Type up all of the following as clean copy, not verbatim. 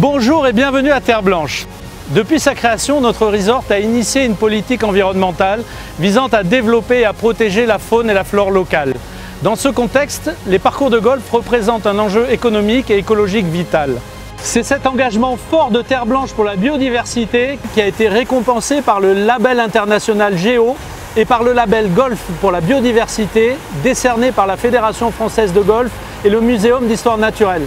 Bonjour et bienvenue à Terre Blanche. Depuis sa création, notre resort a initié une politique environnementale visant à développer et à protéger la faune et la flore locale. Dans ce contexte, les parcours de golf représentent un enjeu économique et écologique vital. C'est cet engagement fort de Terre Blanche pour la biodiversité qui a été récompensé par le label international Géo et par le label Golf pour la biodiversité décerné par la Fédération française de golf et le Muséum d'histoire naturelle.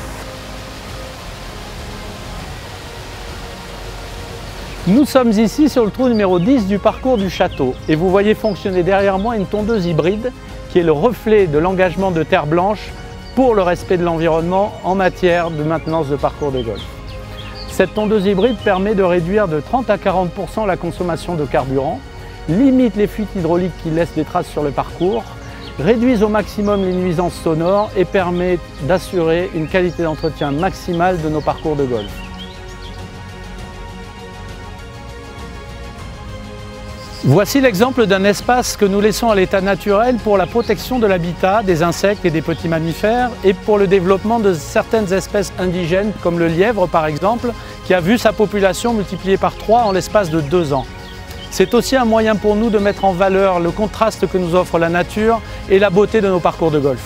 Nous sommes ici sur le trou numéro 10 du parcours du château et vous voyez fonctionner derrière moi une tondeuse hybride qui est le reflet de l'engagement de Terre Blanche pour le respect de l'environnement en matière de maintenance de parcours de golf. Cette tondeuse hybride permet de réduire de 30 à 40% la consommation de carburant, limite les fuites hydrauliques qui laissent des traces sur le parcours, réduise au maximum les nuisances sonores et permet d'assurer une qualité d'entretien maximale de nos parcours de golf. Voici l'exemple d'un espace que nous laissons à l'état naturel pour la protection de l'habitat, des insectes et des petits mammifères et pour le développement de certaines espèces indigènes comme le lièvre par exemple, qui a vu sa population multipliée par 3 en l'espace de 2 ans. C'est aussi un moyen pour nous de mettre en valeur le contraste que nous offre la nature et la beauté de nos parcours de golf.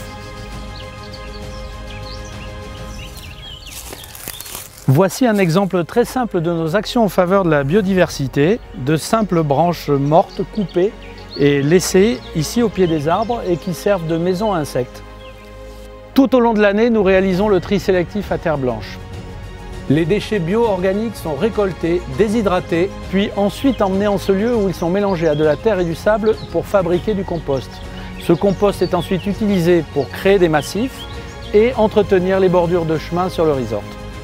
Voici un exemple très simple de nos actions en faveur de la biodiversité, de simples branches mortes coupées et laissées ici au pied des arbres et qui servent de maison à insectes. Tout au long de l'année, nous réalisons le tri sélectif à Terre Blanche. Les déchets bio-organiques sont récoltés, déshydratés, puis ensuite emmenés en ce lieu où ils sont mélangés à de la terre et du sable pour fabriquer du compost. Ce compost est ensuite utilisé pour créer des massifs et entretenir les bordures de chemin sur le resort.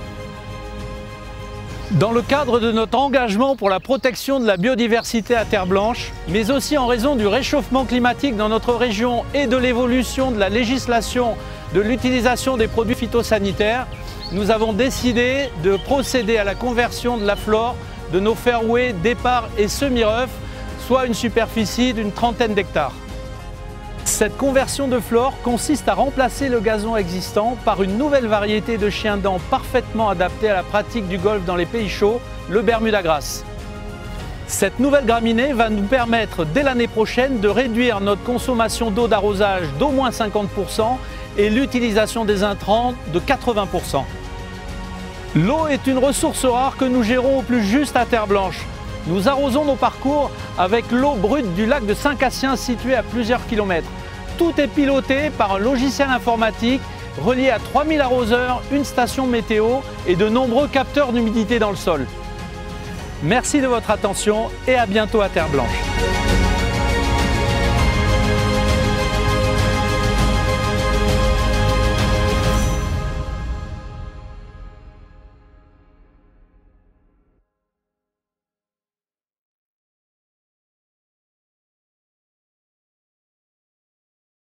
Dans le cadre de notre engagement pour la protection de la biodiversité à Terre Blanche, mais aussi en raison du réchauffement climatique dans notre région et de l'évolution de la législation de l'utilisation des produits phytosanitaires, nous avons décidé de procéder à la conversion de la flore de nos fairways départ et semi-rough, soit une superficie d'une 30aine d'hectares. Cette conversion de flore consiste à remplacer le gazon existant par une nouvelle variété de chien-dent parfaitement adaptée à la pratique du golf dans les pays chauds, le Bermuda Grass. Cette nouvelle graminée va nous permettre dès l'année prochaine de réduire notre consommation d'eau d'arrosage d'au moins 50% et l'utilisation des intrants de 80%. L'eau est une ressource rare que nous gérons au plus juste à Terre Blanche. Nous arrosons nos parcours avec l'eau brute du lac de Saint-Cassien situé à plusieurs kilomètres. Tout est piloté par un logiciel informatique relié à 3000 arroseurs, une station météo et de nombreux capteurs d'humidité dans le sol. Merci de votre attention et à bientôt à Terre Blanche.